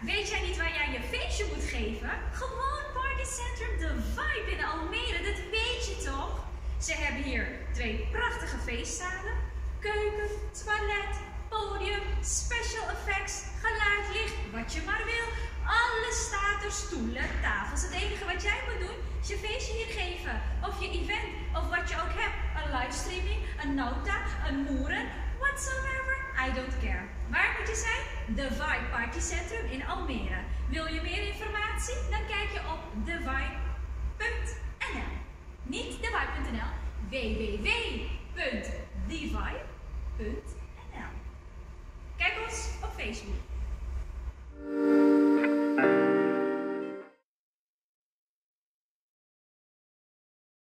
weet jij niet waar jij je feestje moet geven? Gewoon Partycentrum The Vibe in Almere, dat weet je toch? Ze hebben hier 2 prachtige feestzalen, keuken, toilet, podium, special effects, geluid, licht, wat je maar wil. Alles staat er, stoelen, tafels. Het enige wat jij moet doen is je feestje hier geven. Of je event, of wat je ook hebt. Een livestreaming, een nota, een moeren, whatsoever. I don't care. Waar moet je zijn? The Vibe Partycentrum in Almere. Wil je meer informatie? Dan kijk je op thevibe.nl. Niet thevibe.nl, www.